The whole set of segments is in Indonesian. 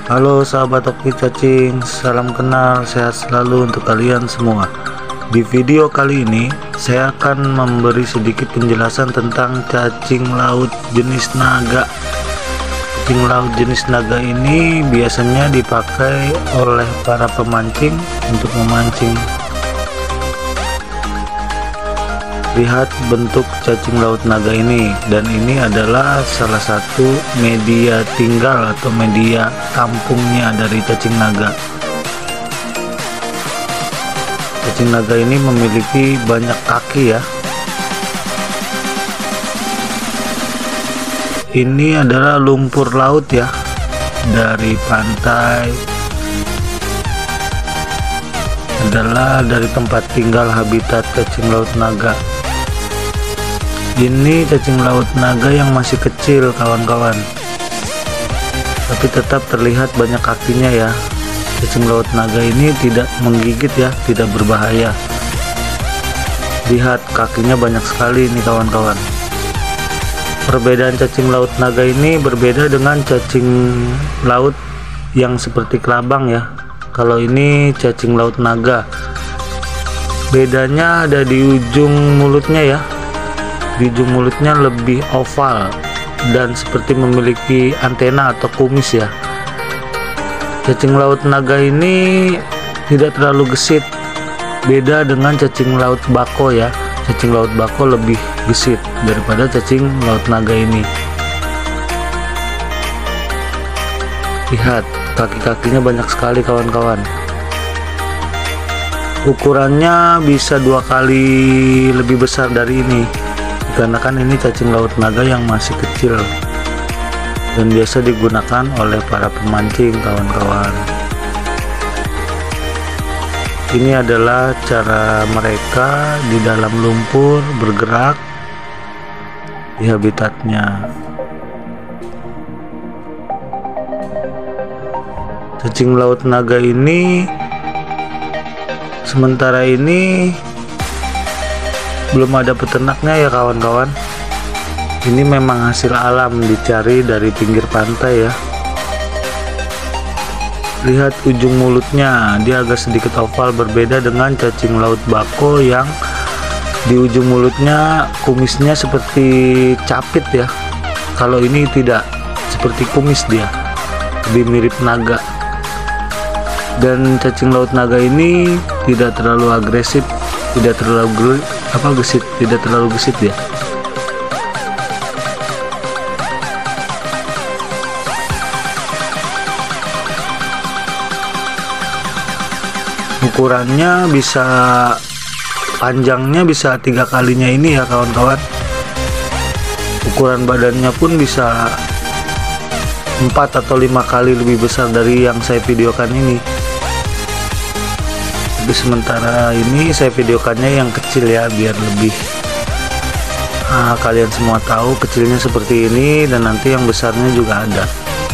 Halo sahabat Oki Cacing, salam kenal, sehat selalu untuk kalian semua. Di video kali ini saya akan memberi sedikit penjelasan tentang cacing laut jenis naga. Cacing laut jenis naga ini biasanya dipakai oleh para pemancing untuk memancing. Lihat bentuk cacing laut naga ini, dan ini adalah salah satu media tinggal atau media kampungnya dari cacing naga. Cacing naga ini memiliki banyak kaki ya. Ini adalah lumpur laut ya, dari pantai, adalah dari tempat tinggal habitat cacing laut naga. Ini cacing laut naga yang masih kecil kawan-kawan, tapi tetap terlihat banyak kakinya ya. Cacing laut naga ini tidak menggigit ya, tidak berbahaya. Lihat kakinya banyak sekali ini kawan-kawan. Perbedaan cacing laut naga ini berbeda dengan cacing laut yang seperti kelabang ya. Kalau ini cacing laut naga, bedanya ada di ujung mulutnya ya. Di ujung mulutnya lebih oval dan seperti memiliki antena atau kumis ya. Cacing laut naga ini tidak terlalu gesit, beda dengan cacing laut bako ya. Cacing laut bako lebih gesit daripada cacing laut naga ini. Lihat, kaki-kakinya banyak sekali kawan-kawan. Ukurannya bisa 2 kali lebih besar dari ini, karena kan ini cacing laut naga yang masih kecil dan biasa digunakan oleh para pemancing kawan-kawan. Ini adalah cara mereka di dalam lumpur bergerak di habitatnya. Cacing laut naga ini sementara ini belum ada peternaknya ya kawan-kawan. Ini memang hasil alam, dicari dari pinggir pantai ya. Lihat ujung mulutnya, dia agak sedikit oval, berbeda dengan cacing laut bako yang di ujung mulutnya kumisnya seperti capit ya. Kalau ini tidak, seperti kumis dia, lebih mirip naga. Dan cacing laut naga ini tidak terlalu agresif, tidak terlalu gesit, tidak terlalu gesit ya. Ukurannya bisa, panjangnya bisa 3 kalinya ini ya kawan-kawan. Ukuran badannya pun bisa 4 atau 5 kali lebih besar dari yang saya videokan ini. Tapi sementara ini saya videokannya yang kecil ya, biar lebih kalian semua tahu kecilnya seperti ini, dan nanti yang besarnya juga ada.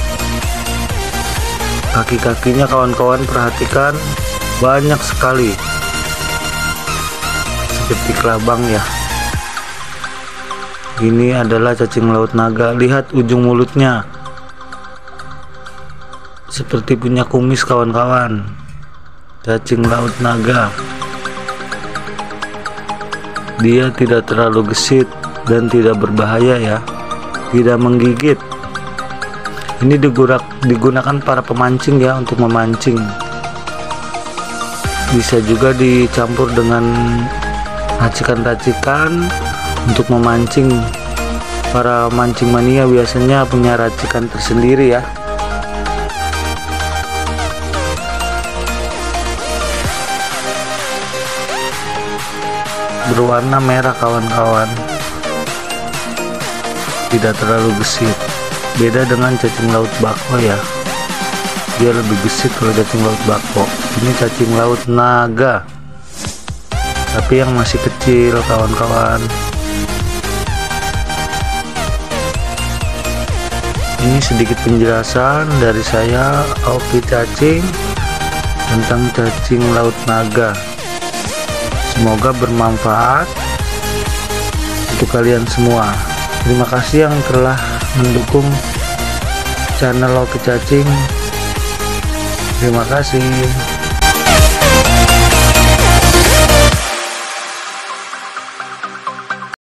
Kaki-kakinya kawan-kawan perhatikan, banyak sekali seperti kelabang ya. Ini adalah cacing laut naga. Lihat ujung mulutnya seperti punya kumis kawan-kawan. Cacing laut naga, dia tidak terlalu gesit dan tidak berbahaya ya, tidak menggigit. Ini digunakan para pemancing ya, untuk memancing. Bisa juga dicampur dengan racikan-racikan untuk memancing. Para mancing mania biasanya punya racikan tersendiri ya. Berwarna merah kawan-kawan, tidak terlalu gesit, beda dengan cacing laut bako ya. Dia lebih gesit kalau cacing laut bako. Ini cacing laut naga, tapi yang masih kecil kawan-kawan. Ini sedikit penjelasan dari saya, Oki Cacing, tentang cacing laut naga. Semoga bermanfaat untuk kalian semua. Terima kasih yang telah mendukung channel Oki Cacing. Terima kasih.